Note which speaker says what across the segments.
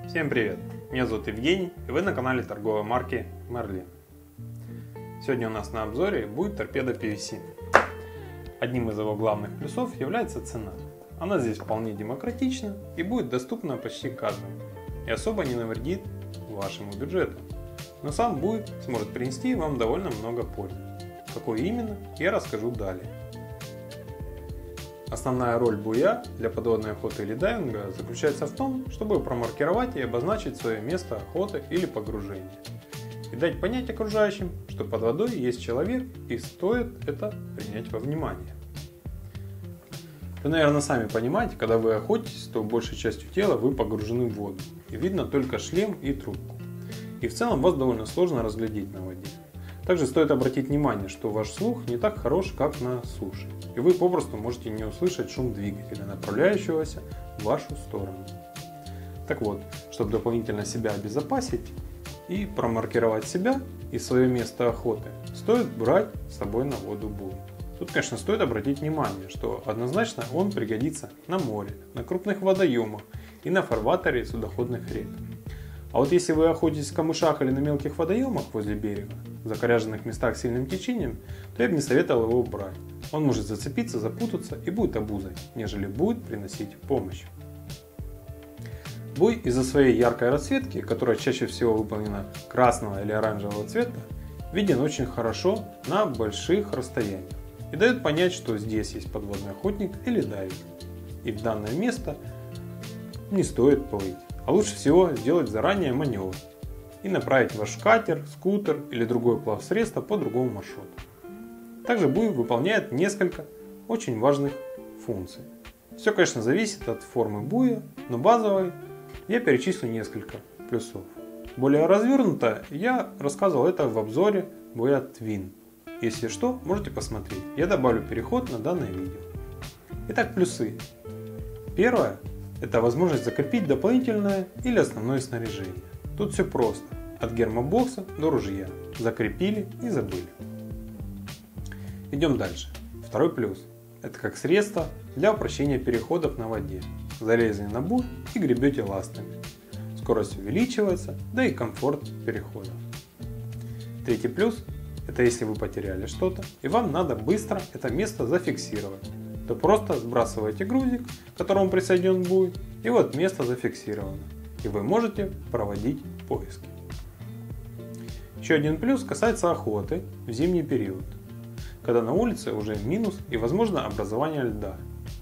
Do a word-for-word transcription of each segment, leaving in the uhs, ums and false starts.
Speaker 1: Всем привет! Меня зовут Евгений, и вы на канале торговой марки Merlin. Сегодня у нас на обзоре будет торпеда пи ви си. Одним из его главных плюсов является цена. Она здесь вполне демократична и будет доступна почти каждому, и особо не навредит вашему бюджету. Но сам буй сможет принести вам довольно много пользы. Какой именно, я расскажу далее. Основная роль буя для подводной охоты или дайвинга заключается в том, чтобы промаркировать и обозначить свое место охоты или погружения. И дать понять окружающим, что под водой есть человек и стоит это принять во внимание. Вы, наверное, сами понимаете, когда вы охотитесь, то большей частью тела вы погружены в воду. И видно только шлем и трубку. И в целом вас довольно сложно разглядеть на воде. Также стоит обратить внимание, что ваш слух не так хорош, как на суше. И вы попросту можете не услышать шум двигателя, направляющегося в вашу сторону. Так вот, чтобы дополнительно себя обезопасить и промаркировать себя и свое место охоты, стоит брать с собой на воду буй. Тут, конечно, стоит обратить внимание, что однозначно он пригодится на море, на крупных водоемах и на фарватере судоходных рек. А вот если вы охотитесь в камышах или на мелких водоемах возле берега, в закоряженных местах с сильным течением, то я бы не советовал его брать. Он может зацепиться, запутаться и будет обузой, нежели будет приносить помощь. Буй из-за своей яркой расцветки, которая чаще всего выполнена красного или оранжевого цвета, виден очень хорошо на больших расстояниях и дает понять, что здесь есть подводный охотник или дайвер. И в данное место не стоит плыть, а лучше всего сделать заранее маневр и направить ваш катер, скутер или другое плавсредство по другому маршруту. Также буй выполняет несколько очень важных функций. Все, конечно, зависит от формы буя, но базовой я перечислю несколько плюсов. Более развернуто я рассказывал это в обзоре буя Twin. Если что, можете посмотреть. Я добавлю переход на данное видео. Итак, плюсы. Первое – это возможность закрепить дополнительное или основное снаряжение. Тут все просто. От гермобокса до ружья. Закрепили и забыли. Идем дальше. Второй плюс. Это как средство для упрощения переходов на воде. Залезли на буй и гребете ластами. Скорость увеличивается, да и комфорт перехода. Третий плюс. Это если вы потеряли что-то и вам надо быстро это место зафиксировать. То просто сбрасываете грузик, к которому присоединен буй, и вот место зафиксировано. И вы можете проводить поиски. Еще один плюс касается охоты в зимний период, когда на улице уже минус и возможно образование льда.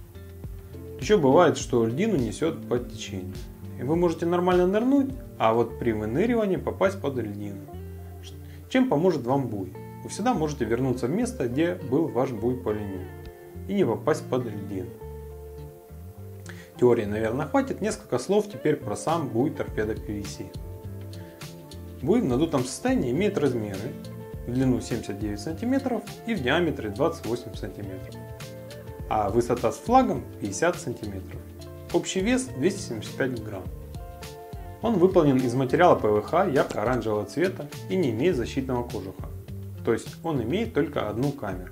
Speaker 1: Еще бывает, что льдину несет под течение. И вы можете нормально нырнуть, а вот при выныривании попасть под льдину. Чем поможет вам буй? Вы всегда можете вернуться в место, где был ваш буй по линии, и не попасть под льдину. Теории, наверное, хватит. Несколько слов теперь про сам буй торпеда пи ви си. Буй в надутом состоянии имеет размеры в длину семьдесят девять сантиметров и в диаметре двадцать восемь сантиметров, а высота с флагом пятьдесят сантиметров. Общий вес двести семьдесят пять грамм. Он выполнен из материала пэ вэ ха ярко-оранжевого цвета и не имеет защитного кожуха, то есть он имеет только одну камеру.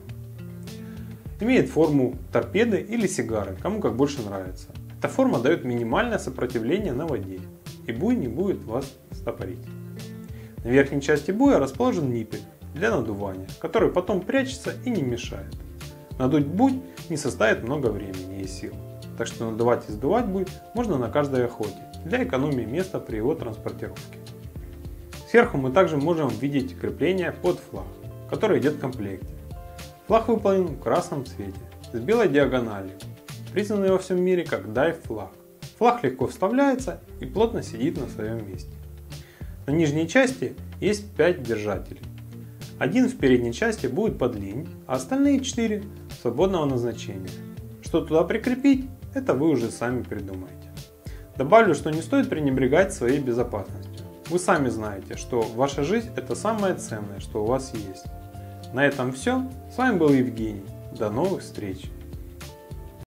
Speaker 1: Имеет форму торпеды или сигары, кому как больше нравится. Эта форма дает минимальное сопротивление на воде, и буй не будет вас стопорить. На верхней части буя расположен ниппель для надувания, который потом прячется и не мешает. Надуть буй не составит много времени и сил, так что надувать и сдувать буй можно на каждой охоте, для экономии места при его транспортировке. Сверху мы также можем видеть крепление под флаг, который идет в комплекте. Флаг выполнен в красном цвете, с белой диагональю, признанный во всем мире как дайв флаг. Флаг легко вставляется и плотно сидит на своем месте. На нижней части есть пять держателей. Один в передней части будет под линь, а остальные четыре свободного назначения. Что туда прикрепить, это вы уже сами придумаете. Добавлю, что не стоит пренебрегать своей безопасностью. Вы сами знаете, что ваша жизнь – это самое ценное, что у вас есть. На этом все. С вами был Евгений. До новых встреч!